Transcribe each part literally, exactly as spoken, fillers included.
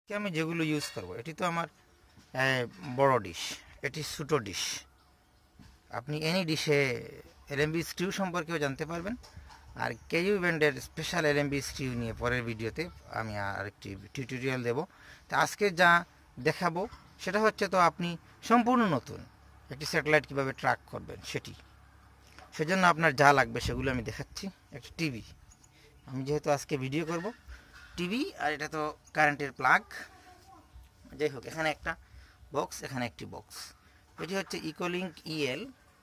আমি যেগুলো ইউজ করব, এটি তো আমার বড় ডিশ, এটি ছোটো ডিশ। আপনি এনি ডিশে এলএমবি স্ক্রিউ সম্পর্কেও জানতে পারবেন। আর কেইউ ব্যান্ডের স্পেশাল এলএমবি স্ক্রিউ নিয়ে পরের ভিডিওতে আমি আরেকটি টিউটোরিয়াল দেব। তো আজকে যা দেখাবো সেটা হচ্ছে তো আপনি সম্পূর্ণ নতুন একটি স্যাটেলাইট কীভাবে ট্র্যাক করবেন সেটি। সেজন্য আপনার যা লাগবে সেগুলো আমি দেখাচ্ছি। একটা টিভি, আমি যেহেতু আজকে ভিডিও করব, টিভি, আর এটা তো কারেন্টের প্লাগ। যাই হোক, এখানে একটা বক্স, এখানে একটি বক্স। এটি হচ্ছে Ecolink EL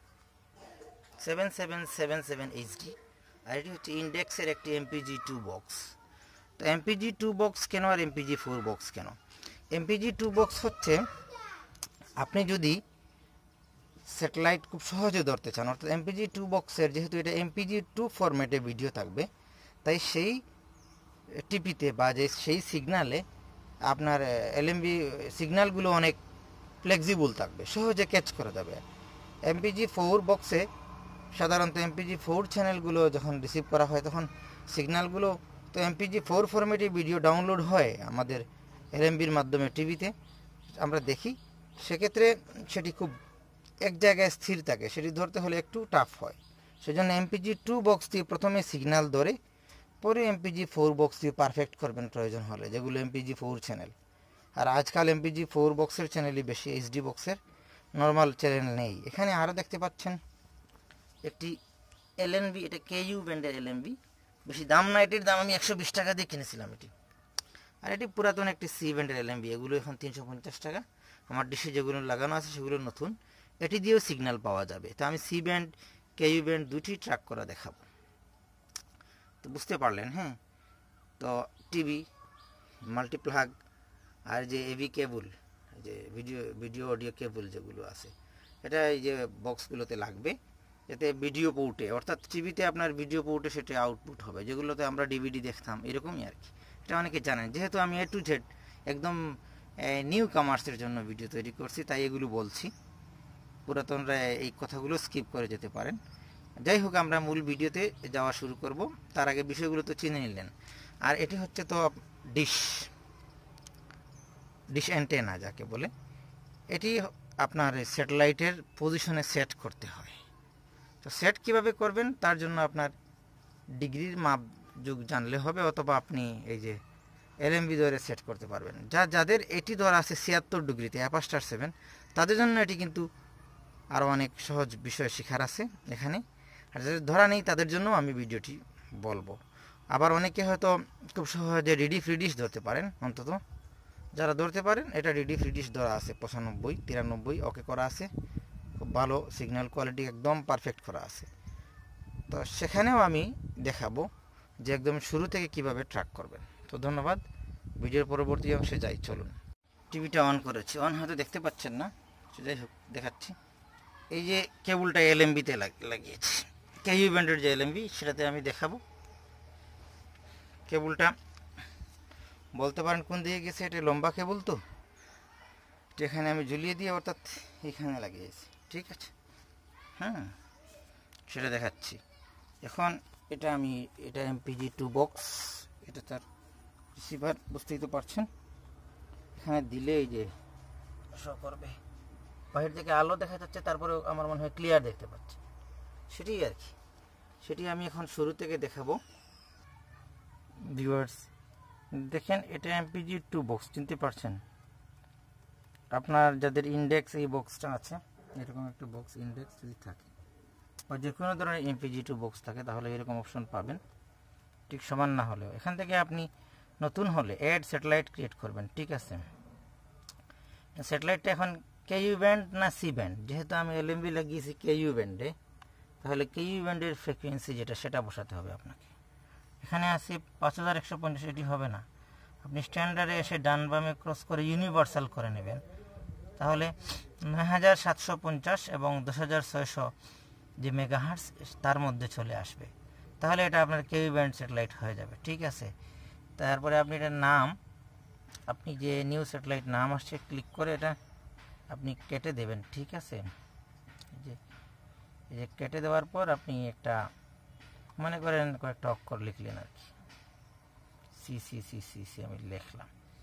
seven seven seven seven HD, আর এটি হচ্ছে ইন্ডেক্সের একটি এমপিজি টু বক্স। তো এমপিজি টু বক্স কেন আর এমপিজি ফোর বক্স কেন? এমপিজি টু বক্স হচ্ছে আপনি যদি স্যাটেলাইট খুব সহজে ধরতে চান, অর্থাৎ এমপিজি টু বক্সের যেহেতু এটা এমপিজি টু ফরম্যাটে ভিডিও থাকবে, তাই সেই টিপিতে বা যে সেই সিগনালে আপনার এলএমবি সিগন্যালগুলো অনেক ফ্লেক্সিবল থাকবে, সহজে ক্যাচ করা যাবে। এমপিজি ফোর বক্সে সাধারণত এমপিজি ফোর চ্যানেলগুলো যখন রিসিভ করা হয় তখন সিগন্যালগুলো তো এমপিজি ফোর ফরম্যাটে ভিডিও ডাউনলোড হয় আমাদের এলএমবির মাধ্যমে টিভিতে আমরা দেখি। সেক্ষেত্রে সেটি খুব এক জায়গায় স্থির থাকে, সেটি ধরতে হলে একটু টাফ হয়। সেজন্য এমপিজি টু বক্স দিয়ে প্রথমে সিগন্যাল ধরে পরে এমপিজি ফোর বক্স দিয়ে পারফেক্ট করবেন প্রয়োজন হলে, যেগুলো এমপিজি ফোর চ্যানেল। আর আজকাল এমপিজি ফোর বক্সের চ্যানেলই বেশি, এইচডি বক্সের নর্মাল চ্যানেল নেই। এখানে আরও দেখতে পাচ্ছেন একটি এলএনবি, এটা কেইউ ব্যান্ডের এলএনবি। বেশি দাম না, এটির দাম আমি একশো বিশ টাকা দিয়ে কিনেছিলাম এটি। আর এটি পুরাতন একটি সি ব্যান্ডের এলএনবি, এগুলো এখন তিনশো পঞ্চাশ টাকা। আমার ডিশে যেগুলো লাগানো আছে সেগুলো নতুন, এটি দিয়েও সিগন্যাল পাওয়া যাবে। তো আমি সি ব্যান্ড কেইউ ব্যান্ড দুটি ট্র্যাক করা দেখাবো। তো বুঝতে পারলেন? হ্যাঁ, তো টিভি, মাল্টিপ্লাগ, আর যে এভি কেবল, যে ভিডিও ভিডিও অডিও কেবল যেগুলো আছে, এটা এই যে বক্সগুলোতে লাগবে, যাতে ভিডিও পোর্টে, অর্থাৎ টিভিতে আপনার ভিডিও পোর্টে সেটা আউটপুট হবে, যেগুলোতে আমরা ডিভিডি দেখতাম এরকমই আর কি। এটা অনেকে জানেন। যেহেতু আমি এ টু জেড একদম নিউ কামার্সের জন্য ভিডিও তৈরি করছি, তাই এগুলো বলছি। পুরাতনরা এই কথাগুলো স্কিপ করে যেতে পারেন। যাই হোক, আমরা মূল ভিডিওতে যাওয়া শুরু করব। তার আগে বিষয়গুলো তো চিনে নিলেন। আর এটি হচ্ছে তো ডিশ ডিশ অ্যান্টেনা যাকে বলে, এটি আপনার স্যাটেলাইটের পজিশনে সেট করতে হয়। তো সেট কিভাবে করবেন তার জন্য আপনার ডিগ্রির মাপ যুগ জানলে হবে, অথবা আপনি এই যে এলএমবি ধরে সেট করতে পারবেন। যা যাদের এটি ধরা আছে ছিয়াত্তর ডিগ্রিতে অ্যাপাস্টার সেভেন, তাদের জন্য এটি কিন্তু আরও অনেক সহজ বিষয় শেখার আছে এখানে। আর যাদের ধরা নেই তাদের জন্য আমি ভিডিওটি বলবো। আবার অনেকে হয়তো খুব সহজে রিডি ফ্রিডিশ ধরতে পারেন। অন্তত যারা ধরতে পারেন, এটা রিডি ফ্রিডিশ ধরা আছে পঁচানব্বই তিরানব্বই ওকে করা আছে, খুব ভালো সিগন্যাল কোয়ালিটি, একদম পারফেক্ট করা আছে। তো সেখানেও আমি দেখাবো যে একদম শুরু থেকে কিভাবে ট্র্যাক করবেন। তো ধন্যবাদ। ভিডিওর পরবর্তী অংশে যাই, চলুন। টিভিটা অন করেছি, অন হয়তো দেখতে পাচ্ছেন না, যাই হোক দেখাচ্ছি। এই যে কেবলটা এলএমবিতে লাগিয়েছি, কেইউ ব্যান্ডের যে এলএমবি সেটাতে আমি দেখাবো। কেবলটা বলতে পারেন কোন দিকে গেছে, এটা লম্বা কেবল, তো যেখানে আমি ঝুলিয়ে দিয়ে অর্থাৎ এখানে লাগিয়েছি, ঠিক আছে। হ্যাঁ, সেটা দেখাচ্ছি এখন। এটা আমি এটা এমপিজি টু বক্স, এটা তার রিসিভার, বুঝতেই তো পারছেন। এখানে দিলে এই যে শো করবে, বাহির থেকে আলো দেখা যাচ্ছে, তারপরেও আমার মনে হয় ক্লিয়ার দেখতে পাচ্ছি, সেটি আর কি। সেটি আমি এখন শুরু থেকে দেখাবো ভিউয়ার্স। দেখেন, এটা এমপিজি টু বক্স, চিনতে পারছেন? আপনার যাদের ইন্ডেক্স এই বক্সটা আছে, এরকম একটা বক্স ইন্ডেক্স যদি থাকে বা যে কোনো ধরনের এমপিজি টু বক্স থাকে, তাহলে এরকম অপশন পাবেন। ঠিক সমান না হলেও এখান থেকে আপনি নতুন হলে অ্যাড স্যাটেলাইট ক্রিয়েট করবেন, ঠিক আছে। স্যাটেলাইটটা এখন কেইউ ব্যান্ড না সি ব্যান্ড, যেহেতু আমি এলএমবি লাগিয়েছি কেইউ ব্যান্ডে, তাহলে কেইউ ব্যান্ডের ফ্রিকোয়েন্সি যেটা সেটা বসাতে হবে আপনাকে। এখানে আছে পাঁচ হাজার একশো পঞ্চাশ, এটি হবে না। আপনি স্ট্যান্ডার্ডে এসে ডান বামে ক্রস করে ইউনিভার্সাল করে নেবেন, তাহলে নয় হাজার সাতশো পঞ্চাশ এবং দশ হাজার ছয়শো যে মেগাহার্টস তার মধ্যে চলে আসবে, তাহলে এটা আপনার কেইউ ব্যান্ড স্যাটেলাইট হয়ে যাবে, ঠিক আছে। তারপরে আপনি এটার নাম, আপনি যে নিউ স্যাটেলাইট নাম আসছে ক্লিক করে এটা আপনি কেটে দেবেন, ঠিক আছে। যে এই যে কেটে দেওয়ার পর আপনি একটা মনে করেন কয়েকটা অক্ষর লিখলেন আর কি, C C C C C আমি লিখলাম,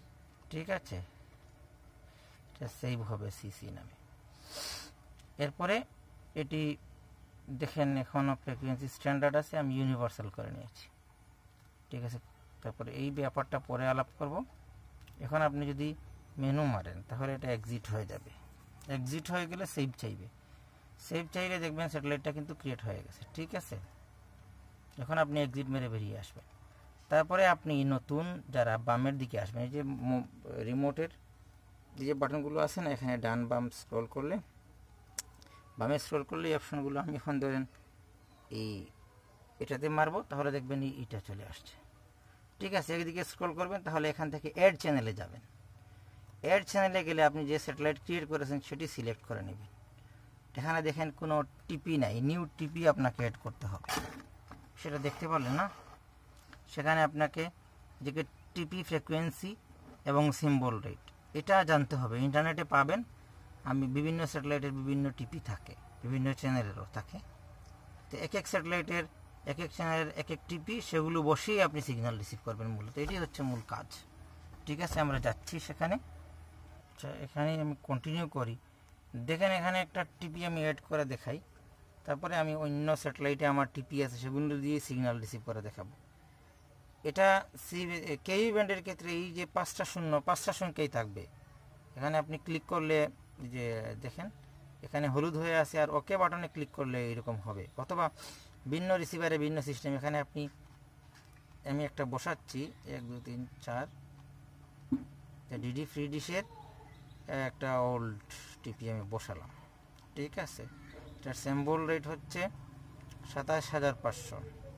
ঠিক আছে, এটা সেভ হবে সিসি নামে। এরপরে এটি দেখেন এখনও ফ্রিকোয়েন্সি স্ট্যান্ডার্ড আছে, আমি ইউনিভার্সাল করে নিয়েছি। ঠিক আছে, তারপরে এই ব্যাপারটা পরে আলাপ করব। এখন আপনি যদি মেনু মারেন তাহলে এটা এক্সিট হয়ে যাবে। এক্সিট হয়ে গেলে সেভ চাইবে, সেভ চাইলে দেখবেন স্যাটেলাইটটা কিন্তু ক্রিয়েট হয়ে গেছে। ঠিক আছে, এখন আপনি এক্সিট মেরে বেরিয়ে আসবেন। তারপরে আপনি নতুন যারা বামের দিকে আসবেন, এই যে রিমোটের এই যে বাটনগুলো আছে না, এখানে ডান বাম স্ক্রল করলে, বামে স্ক্রল করলে এই অপশনগুলো, আমি এখন ধরেন এই এটাতে মারবো, তাহলে দেখবেন এই এটা চলে আসছে। ঠিক আছে, একদিকে স্ক্রল করবেন, তাহলে এখান থেকে অ্যাড চ্যানেলে যাবেন। অ্যাড চ্যানেলে গেলে আপনি যে স্যাটেলাইট ক্রিয়েট করেছেন সেটি সিলেক্ট করে নেবেন। এখানে দেখেন কোনো টিপি নাই, নিউ টিপি আপনাকে অ্যাড করতে হবে, সেটা দেখতে পারলেন না? সেখানে আপনাকে যে টিপি ফ্রিকোয়েন্সি এবং সিম্বল রেট এটা জানতে হবে। ইন্টারনেটে পাবেন, আমি বিভিন্ন স্যাটেলাইটের বিভিন্ন টিপি থাকে, বিভিন্ন চ্যানেলেরও থাকে। তো এক এক স্যাটেলাইটের এক এক চ্যানেলের এক এক টিপি, সেগুলো বসেই আপনি সিগন্যাল রিসিভ করবেন। মূলত এটি হচ্ছে মূল কাজ। ঠিক আছে, আমরা যাচ্ছি সেখানে। আচ্ছা, এখানেই আমি কন্টিনিউ করি। দেখেন এখানে একটা টিপি আমি অ্যাড করে দেখাই, তারপরে আমি অন্য স্যাটেলাইটে আমার টিপি আছে সেগুলো দিয়ে সিগন্যাল রিসিভ করে দেখাবো। এটা সি কেইউ ব্যান্ডের ক্ষেত্রে এই যে পাঁচটা শূন্য পাঁচটা সংখ্যাই থাকবে। এখানে আপনি ক্লিক করলে যে দেখেন এখানে হলুদ হয়ে আছে, আর ওকে বাটনে ক্লিক করলে এরকম হবে। অথবা ভিন্ন রিসিভারে ভিন্ন সিস্টেম। এখানে আপনি আমি একটা বসাচ্ছি, এক দু তিন চার, ডিডি ফ্রি ডিশের একটা ওল্ড টিপি আমি বসালাম। ঠিক আছে, এটার সিম্বল রেট হচ্ছে সাতাশ হাজার পাঁচশো,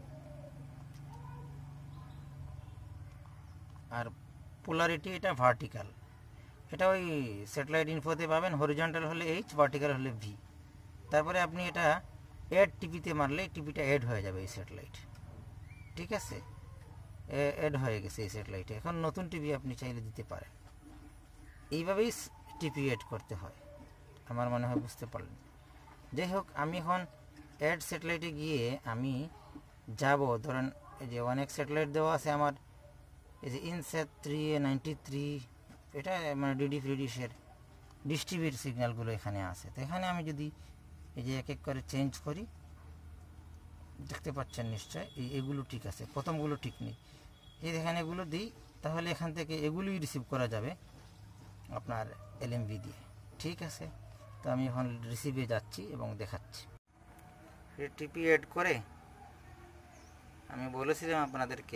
আর পোলারিটি এটা ভার্টিক্যাল। এটা ওই স্যাটেলাইট ইনফোতে পাবেন, হরিজন্টাল হলে এইচ, ভার্টিক্যাল হলে ভি। তারপরে আপনি এটা অ্যাড টিপিতে মারলে টিপিটা অ্যাড হয়ে যাবে এই স্যাটেলাইট। ঠিক আছে, অ্যাড হয়ে গেছে এই স্যাটেলাইটে। এখন নতুন টিপি আপনি চাইলে দিতে পারেন। এইভাবেই টিপি অ্যাড করতে হয়, আমার মনে হয় বুঝতে পারলেন। যাই হোক, আমি এখন অ্যাড স্যাটেলাইটে গিয়ে আমি যাব, ধরেন এই যে অনেক স্যাটেলাইট দেওয়া আছে আমার, এই যে INSAT three A ninety three, এটা মানে ডিডি ফ্রি ডিশের ডিশ টিভির সিগন্যালগুলো এখানে আছে। তো এখানে আমি যদি এই যে এক এক করে চেঞ্জ করি, দেখতে পাচ্ছেন নিশ্চয় এই এগুলো ঠিক আছে, প্রথমগুলো ঠিক নেই। এই এখানে এগুলো দিই, তাহলে এখান থেকে এগুলোই রিসিভ করা যাবে আপনার এলএমভি দিয়ে। ঠিক আছে, তো আমি এখন রিসিভে যাচ্ছি এবং দেখাচ্ছি। টিপি অ্যাড করে আমি বলেছিলাম আপনাদেরকে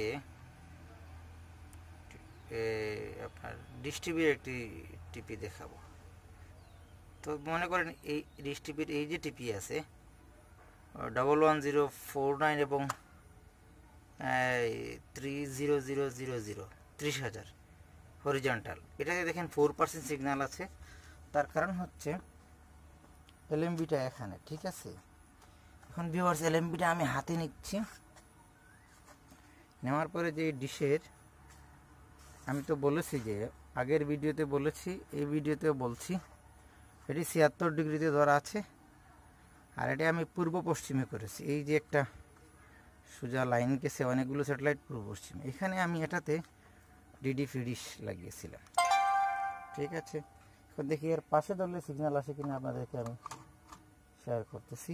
আপনার ডিশ টিভির একটি টিপি দেখাবো। তো মনে করেন এই ডিশ টিভির এই যে টিপি আছে double one zero four nine এবং three zero zero zero zero ত্রিশ হাজার হরিজন্টাল, এটাতে দেখেন ফোর পার্সেন্ট সিগন্যাল আছে। তার কারণ হচ্ছে এলএমবিটা এখানে। ঠিক আছে, এখন ভিউয়ার্স এলএমবিটা আমি হাতে নিচ্ছি। নেওয়ার পরে যে ডিশের, আমি তো বলেছি যে আগের ভিডিওতে বলেছি, এই ভিডিওতেও বলছি, এটি ছিয়াত্তর ডিগ্রিতে ধরা আছে, আর এটা আমি পূর্ব পশ্চিমে করেছি। এই যে একটা সোজা লাইন গেছে অনেকগুলো স্যাটেলাইট পূর্ব পশ্চিমে, এখানে আমি এটাতে ডিডি ফ্রি ডিশ লাগিয়েছিলাম। ঠিক আছে, এখন দেখি এর পাশে ধরলে সিগন্যাল আসে কিনা আপনাদেরকে আমি শেয়ার করতেছি।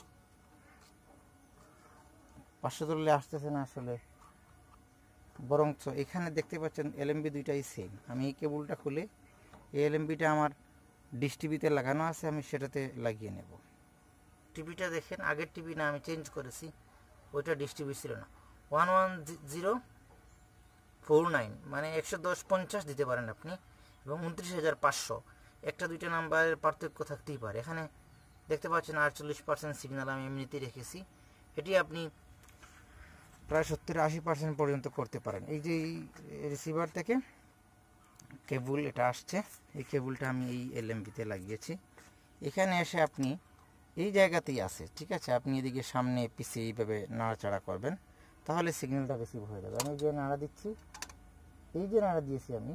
পাশে ধরলে আসতেছে না আসলে, বরঞ্চ এখানে দেখতে পাচ্ছেন এলএমবি দুইটাই সেম। আমি এই কেবলটা খুলে এই এলএমবিটা আমার ডিশ টিভিতে লাগানো আছে, আমি সেটাতে লাগিয়ে নেব। টিভিটা দেখেন আগের টিভি না, আমি চেঞ্জ করেছি, ওইটা ডিশ টিভি ছিল না। One one zero four nine মানে একশো দশ পঞ্চাশ দিতে পারেন আপনি, এবং উনত্রিশ হাজার পাঁচশো, একটা দুইটা নাম্বারের পার্থক্য থাকতেই পারে। এখানে দেখতে পাচ্ছেন আটচল্লিশ পার্সেন্ট সিগন্যাল আমি এমনিতেই রেখেছি। এটি আপনি প্রায় সত্তর আশি পার্সেন্ট পর্যন্ত করতে পারেন। এই যে রিসিভার থেকে কেবল এটা আসছে, এই কেবলটা আমি এই এলএমবিতে লাগিয়েছি। এখানে এসে আপনি এই জায়গাতেই আছে। ঠিক আছে, আপনি এদিকে সামনে পিছিয়ে এইভাবে নাড়াচাড়া করবেন, তাহলে সিগন্যালটা রিসিভ হয়ে যাবে। আমি যে নাড়া দিচ্ছি, এই যে নাড়া দিয়েছি আমি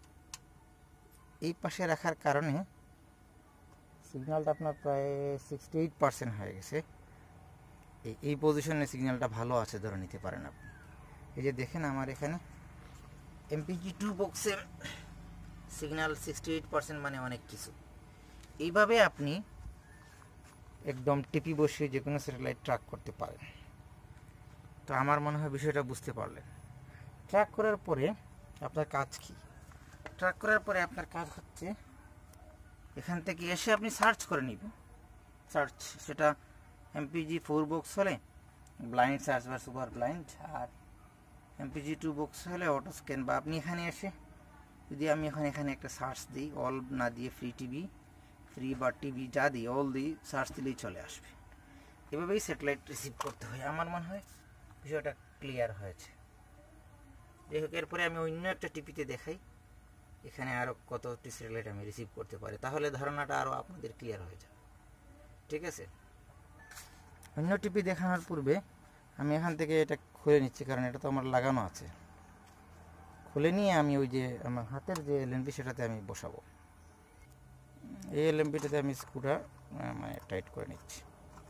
এই পাশে রাখার কারণে সিগন্যালটা আপনার প্রায় সিক্সটি এইট পার্সেন্ট হয়ে গেছে। এই এই পজিশনে সিগন্যালটা ভালো আছে ধরে নিতে পারেন আপনি। এই যে দেখেন আমার এখানে এমপিজি টু বক্সে সিগন্যাল সিক্সটি এইট পার্সেন্ট মানে অনেক কিছু। এইভাবে আপনি একদম টিপি বসিয়ে যে কোনো স্যাটেলাইট ট্র্যাক করতে পারেন। তো আমার মনে হয় বিষয়টা বুঝতে পারলেন। ট্র্যাক করার পরে আপনার কাজ কি? ট্র্যাক করার পরে আপনার কাজ হচ্ছে এখান থেকে এসে আপনি সার্চ করে নেবেন। সার্চ সেটা এমপিজি ফোর বক্স হলে ব্লাইন্ড সার্চ বা সুপার ব্লাইন্ড, আর এমপিজি টু বক্স হলে অটো স্ক্যান। বা আপনি এখানে এসে যদি আমি এখন এখানে একটা সার্চ দিই, অল না দিয়ে ফ্রি টিভি, ফ্রি বা টিভি যা দিই অল দিই, সার্চ দিলেই চলে আসবে। এভাবেই স্যাটেলাইট রিসিভ করতে হয়। আমার মনে হয় বিষয়টা ক্লিয়ার হয়েছে। যাই হোক, এরপরে আমি অন্য একটা টিপিতে দেখাই এখানে আরও কতটি স্যাটেলাইট আমি রিসিভ করতে পারি, তাহলে ধারণাটা আরও আপনাদের ক্লিয়ার হয়ে যাবে। ঠিক আছে, অন্য টিপি দেখানোর পূর্বে আমি এখান থেকে এটা খুলে নিচ্ছি, কারণ এটা তো আমার লাগানো আছে। খুলে নিয়ে আমি ওই যে আমার হাতের যে এলএমপি সেটাতে আমি বসাবো। এই এলএমপিটাতে আমি স্ক্রুটা মানে টাইট করে নিচ্ছি।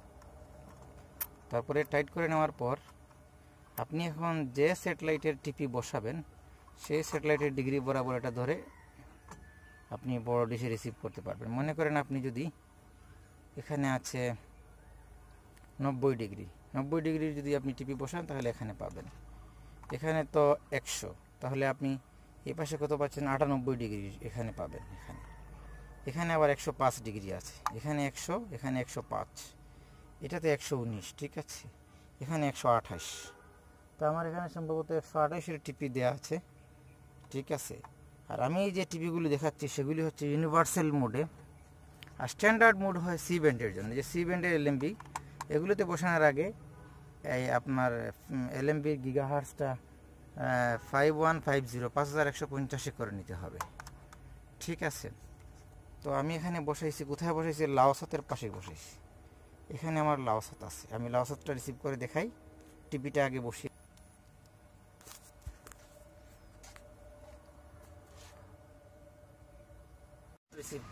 তারপরে টাইট করে নেওয়ার পর আপনি এখন যে স্যাটেলাইটের টিপি বসাবেন সেই স্যাটেলাইটের ডিগ্রি বরাবর এটা ধরে আপনি বড় ডিশে রিসিভ করতে পারবেন। মনে করেন আপনি যদি এখানে আছে নব্বই ডিগ্রি, নব্বই ডিগ্রির যদি আপনি টিপি বসান তাহলে এখানে পাবেন। এখানে তো একশো, তাহলে আপনি এই পাশে কত পাচ্ছেন? আটানব্বই ডিগ্রি এখানে পাবেন। এখানে এখানে আবার একশো পাঁচ ডিগ্রি আছে, এখানে একশো, এখানে একশো পাঁচ, এটাতে একশো উনিশ, ঠিক আছে, এখানে একশো আঠাশ। তো আমার এখানে সম্ভবত একশো আঠাশের টিপি দেওয়া আছে, ঠিক আছে। আর আমি এই যে টিপিগুলি দেখাচ্ছি সেগুলি হচ্ছে ইউনিভার্সাল মোডে, আর স্ট্যান্ডার্ড মোড হয় সি ব্যান্ডের জন্য। যে সি ব্যান্ডের এলএমবি এগুলোতে বসানোর আগে এই আপনার এলএমবির গিগাহার্সটা ফাইভ ওয়ান ফাইভ জিরো পাঁচ হাজার একশো পঞ্চাশে করে নিতে হবে, ঠিক আছে। তো আমি এখানে বসাইছি, কোথায় বসাইছি? লাওসাতের পাশে বসাইছি। এখানে আমার লাওসাত আছে, আমি লাওসাতটা রিসিভ করে দেখাই। টিপিটা আগে বসিয়ে রিসিভড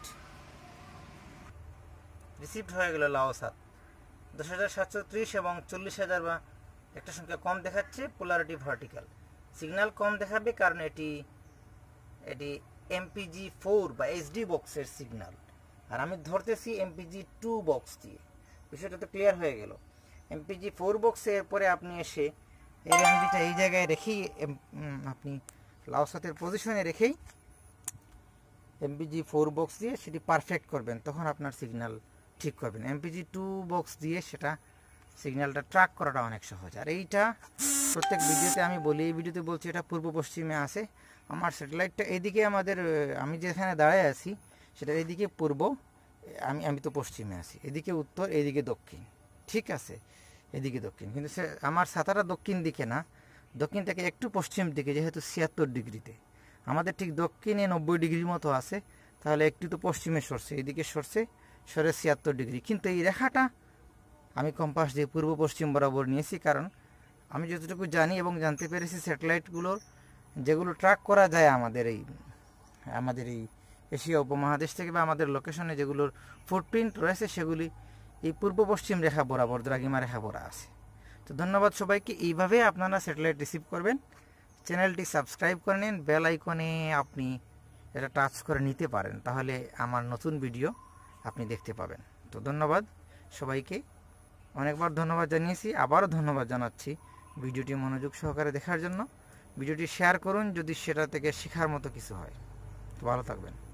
রিসিভড হয়ে গেল লাওসাত। দশ হাজার সাতশো ত্রিশ এবং চল্লিশ হাজার বা একটা সংখ্যা কম দেখাচ্ছে, পোলারিটি ভার্টিক্যাল। সিগন্যাল কম দেখাবে কারণ এটি এটি এমপিজি ফোর বা এইচডি বক্সের সিগন্যাল, আর আমি ধরতেছি এমপিজি টু বক্স দিয়ে। বিষয়টা তো ক্লিয়ার হয়ে গেল। এমপিজি ফোর বক্সের পরে আপনি এসে এই এমপিটা এই জায়গায় রেখেই আপনি লাওসাতের পজিশনে রেখেই এমপিজি ফোর বক্স দিয়ে সেটি পারফেক্ট করবেন, তখন আপনার সিগন্যাল ঠিক করবেন। এমপিজি টু বক্স দিয়ে সেটা সিগন্যালটা ট্র্যাক করাটা অনেক সহজ। আর এইটা প্রত্যেক ভিডিওতে আমি বলি, এই ভিডিওতে বলছি এটা পূর্ব পশ্চিমে আছে। আমার স্যাটেলাইটটা এদিকে, আমাদের আমি যেখানে দাঁড়ায় আছি সেটা এদিকে পূর্ব, আমি আমি তো পশ্চিমে আছি, এদিকে উত্তর, এদিকে দক্ষিণ, ঠিক আছে, এদিকে দক্ষিণ। কিন্তু সে আমার ছাতাটা দক্ষিণ দিকে না, দক্ষিণ থেকে একটু পশ্চিম দিকে, যেহেতু ছিয়াত্তর ডিগ্রিতে আমাদের ঠিক দক্ষিণে নব্বই ডিগ্রির মতো আছে, তাহলে একটু তো পশ্চিমে সরছে, এদিকে সরছে, সরে ছিয়াত্তর ডিগ্রি। কিন্তু এই রেখাটা আমি কম্পাস দিয়ে পূর্ব পশ্চিম বরাবর নিয়েছি, কারণ আমি যতটুকু জানি এবং জানতে পেরেছি স্যাটেলাইটগুলোর যেগুলো ট্র্যাক করা যায় আমাদের এই আমাদের এই এশিয়া উপমহাদেশ থেকে বা আমাদের লোকেশনে যেগুলোর ফুটপ্রিন্ট রয়েছে সেগুলি এই পূর্ব পশ্চিম রেখা বরাবর, দ্রাঘিমা রেখা বরা আছে। তো ধন্যবাদ সবাইকে। এইভাবে আপনারা স্যাটেলাইট রিসিভ করবেন। চ্যানেলটি সাবস্ক্রাইব করে নিন, বেল আইকনে আপনি এটা টাচ করে নিতে পারেন, তাহলে আমার নতুন ভিডিও আপনি দেখতে পাবেন। তো ধন্যবাদ সবাইকে, অনেকবার ধন্যবাদ জানিয়েছি, আবারও ধন্যবাদ জানাচ্ছি ভিডিওটি মনোযোগ সহকারে দেখার জন্য। ভিডিওটি শেয়ার করুন যদি সেটা থেকে শেখার মতো কিছু হয়। তো ভালো থাকবেন।